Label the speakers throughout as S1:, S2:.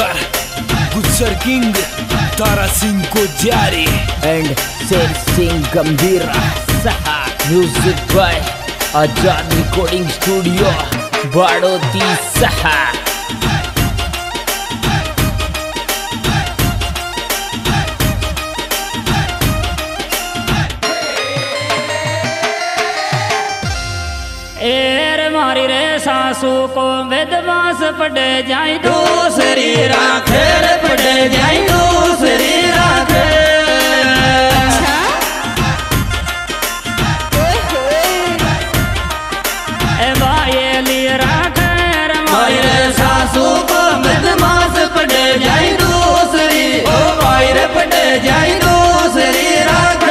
S1: कलाकार गुज्जर किंग तारा सिंह को जारी
S2: एंड शेर सिंह गंभीरा सहा। Music by Azad recording studio Badoti सहा।
S3: मारी रे सासू को विधवास पड़े जाए दूसरी राखेर पड़े जाए दूसरी राखेर। ए बायली राखेर मारी रे सासू को विधवास पड़े जाए दूसरी ओ बायर पड़े जाए दूसरी राखेर।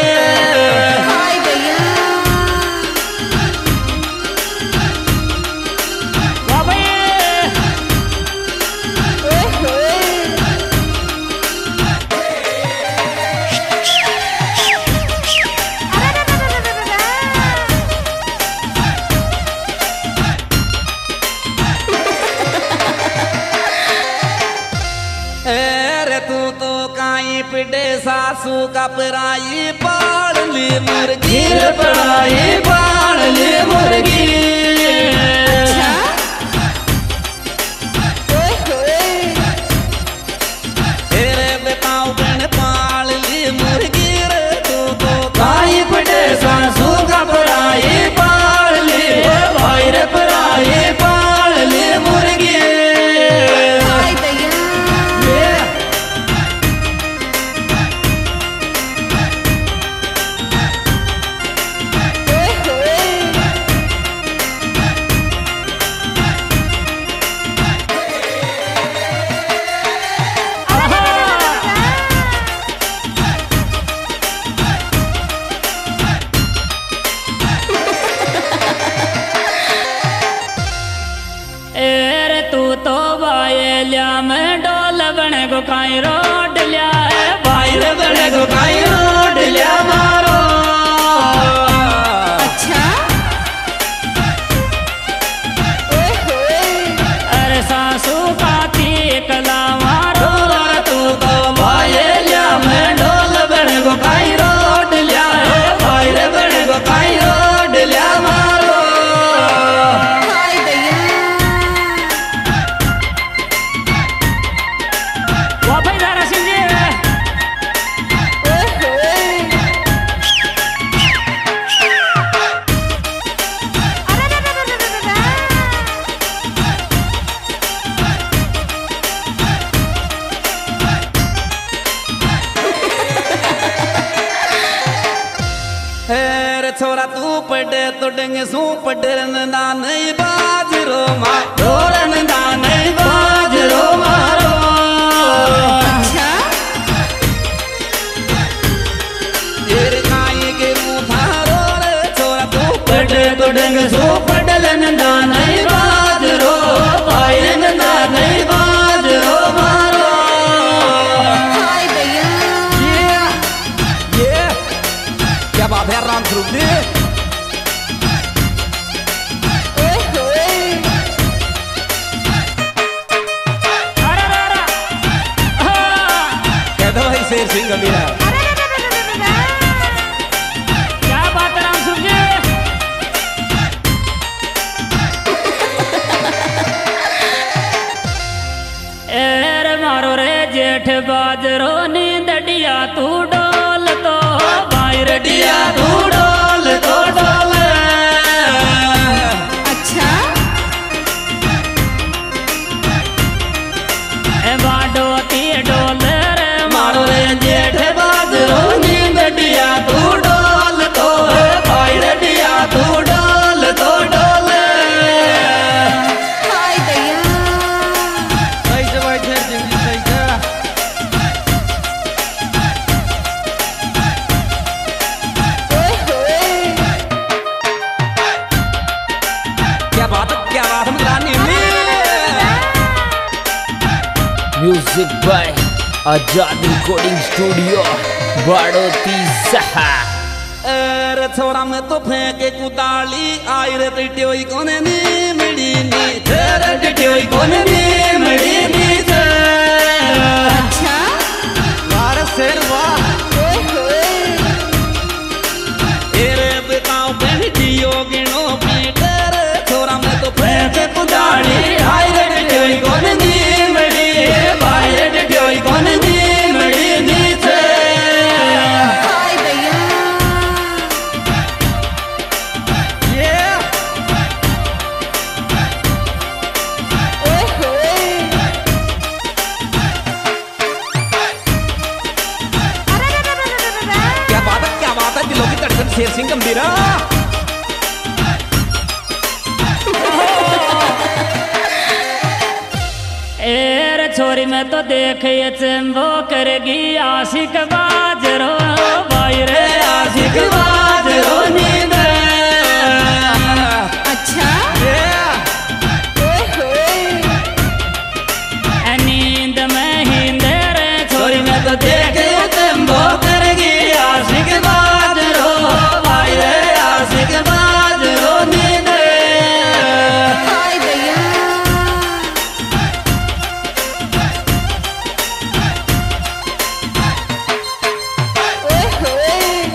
S3: पिटे सासू का पराई पाल ली मुर्गी पराई पाल ली मुर्गी। तेरे बताओ बन पाल ली मुर्गी रे तू तो काई पिटे सासू का पराई पाल ली भाई रे पराई पाल ली मुर्गी। मैं डोल बने को काई रोड लिया है बाहर बने को काई रोड लिया मारो। अच्छा अरे सासू का थी कला मारो तू तो भाई लिया मैं डोल बने को काई रोड लिया है बाहर बने को काई रोड लिया मारो। छोरा तू पड़े तो डेंगे सू पड़े ना नहीं बाजरो मारो ना नहीं बाजरो मारो। अच्छा तेरे काई के मुँह थारो रे छोरा तू पड़े तो डेंगे सू पड़े ना नहीं बाजरो भाई ना नहीं बाजरो मारो। ये क्या बात है राम स्वरूप जी। शेर सिंह गंभीरा क्या बात है राम स्वरूप जी। एर मारो रे जेठ बाजरो नींद डिया तू डोल तो भाई रडिया तू डोल तो डोल। अच्छा ए बाडो ती डोल रे मारो रे जेठ बाजरो नींद डिया तू डोल तो भाई रडिया तू डोल तो डोल। सही से भाई शेर सिंह जी सही से। क्या बात
S2: music by Azad recording studio Badoti सहा।
S3: अरे छोरा में तो फेंके कुदाली आई रे टिट्योई कोने नी मिली नी तेरे टिट्योई कोने नी मिली नी। फेंक कुदाड़ी हाय रे डिठोई कौन नीमड़ी भाई रे डिठोई कौन नीमड़ी नीचे
S4: हाय भैया ओए होए
S3: क्या बात है दिलों की धड़कन शेर सिंह गंभीरा
S5: एर छोरी में तो देख ये चंबो करेगी आशिक बाजरो भाई रे
S3: आशिक बाजरो नींद
S4: अच्छा ओए होए
S5: नींद में हींदे रे
S3: छोरी में तो देख ये चंबो करेगी आशिक बाजरो भाई रे आशिक बाजरो नींद
S4: हाय भैया ओए होए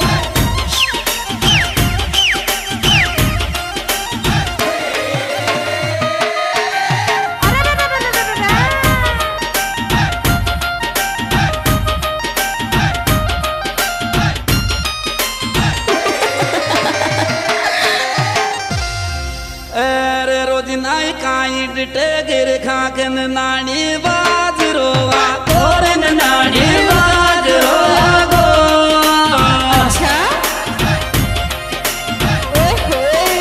S3: अरे रोज नाई काई डिटे गिर खाकन नानी बाजरो कोरन नानी बाजरो गो
S4: अच्छा ओए होए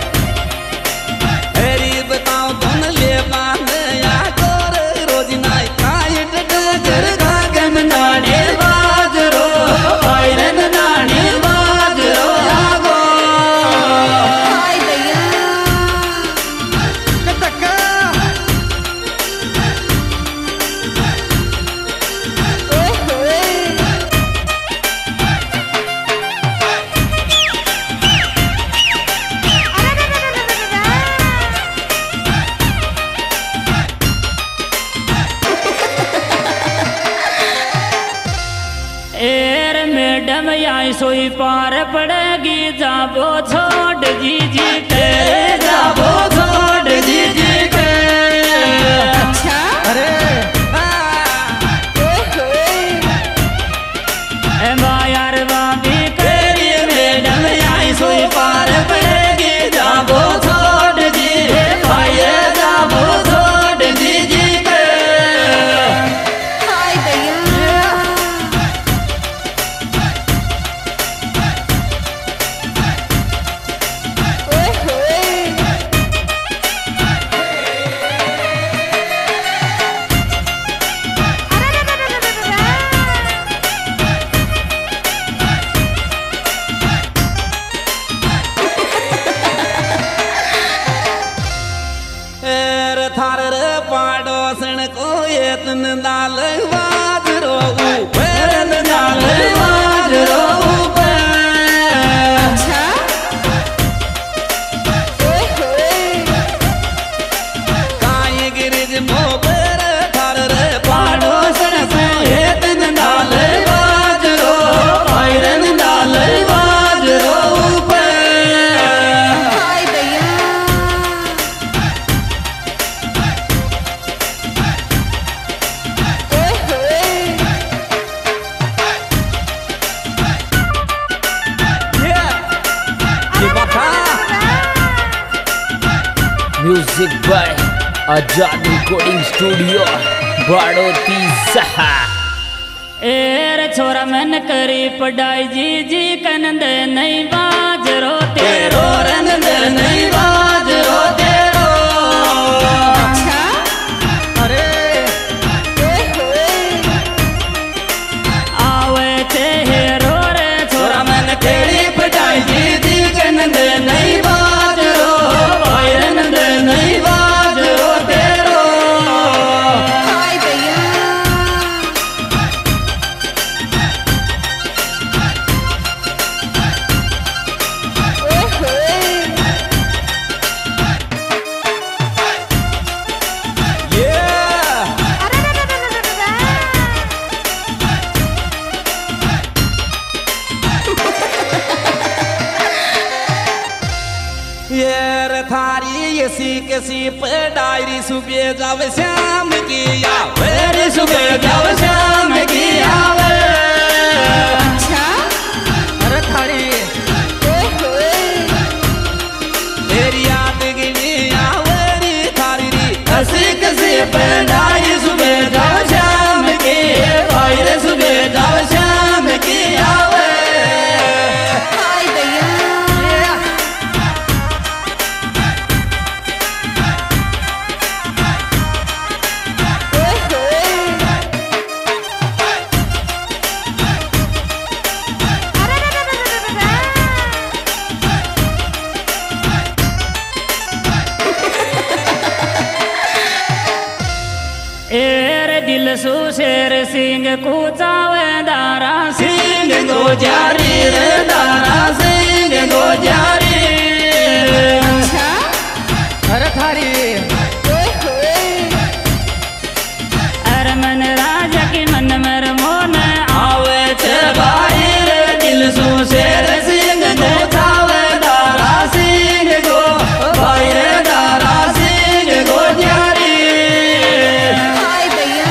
S3: हरी बताओ कौन ले मान या कोर रोज नाई काई डिटे गिर खाकन नानी बाजरो आयरन नानी बाजरो गो
S4: हाय भैया ओए होए
S5: एर मैडम यहाँ सोई पार पड़ेगी जाबो छोड़ दीजी तेरे
S3: जाबो छोड़ दीजिए के
S4: अच्छा
S3: अरे
S4: ओए होए
S5: मायार बाबी
S3: तेरी मैडम आई सोई पार पड़ेगी जाबो छोड़ दीजिए भाई जाबो छोड़ दीजिए के
S4: हाय भैया ओए होए
S3: एर थार रे पाड़ोसन को एतन नाल बाजरो ऊपर नाल बाजरो ऊपर
S4: अच्छा ओए होए
S3: काई गिरिज मोबर थार रे पाड़ोसन को एतन नाल बाजरो आयरन नाल बाजरो ऊपर
S4: हाय भैया ओए होए
S3: ये बात
S2: music by Azad recording studio Badoti सहा।
S5: एर छोरा मन करी पढ़ाई जी जी कनंद नहीं बाजरो तेरो
S3: रन नहीं बाजरो तेरो
S4: अच्छा
S3: अरे
S4: ओए होए
S5: आवे ते हेरो रे
S3: छोरा मन केड़ी पटाई दीदी कनंद नहीं बाजरो आयरन नहीं बाजरो तेरो
S4: हाय भैया ओए होए
S3: किसी पे डायरी सुबह जावे शाम की आवे सुबह जावे शाम की आवे
S4: अच्छा
S3: अरे थारी तेरी याद गिनी आवे थारी री हसी किसी पे डायरी सुबह जावे शाम की आवे सुबह जावे शाम की आवे
S4: हाय भैया
S5: एर दिल सु शेर सिंह कूचावे दारा
S3: सिंह गोजारी रे दारा सिंह गोजारी
S4: अच्छा
S3: अरे थारी
S5: अरे मन राजा की मन मर मोन
S3: आवे छे भाई रे दिल सु शेर सिंह गोचावे दारा सिंह गो भाई रे दारा सिंह गोजारी
S4: हाय भैया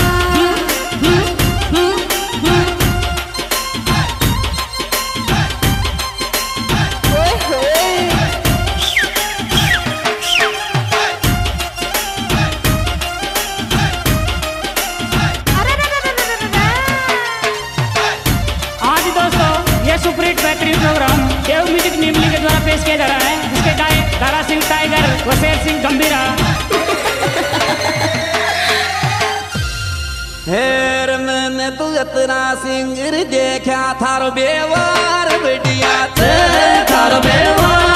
S5: आज दोस्तों ये सुपरहिट बेहतरीन प्रोग्राम देव म्यूजिक निमली के द्वारा पेश किया जा रहा है, जिसके गायक दारा सिंह टाइगर व शेर सिंह गंभीरा।
S3: हेर मैंने तू इतना सिंगर देखा थारो बेवार बढ़िया थारो बेवार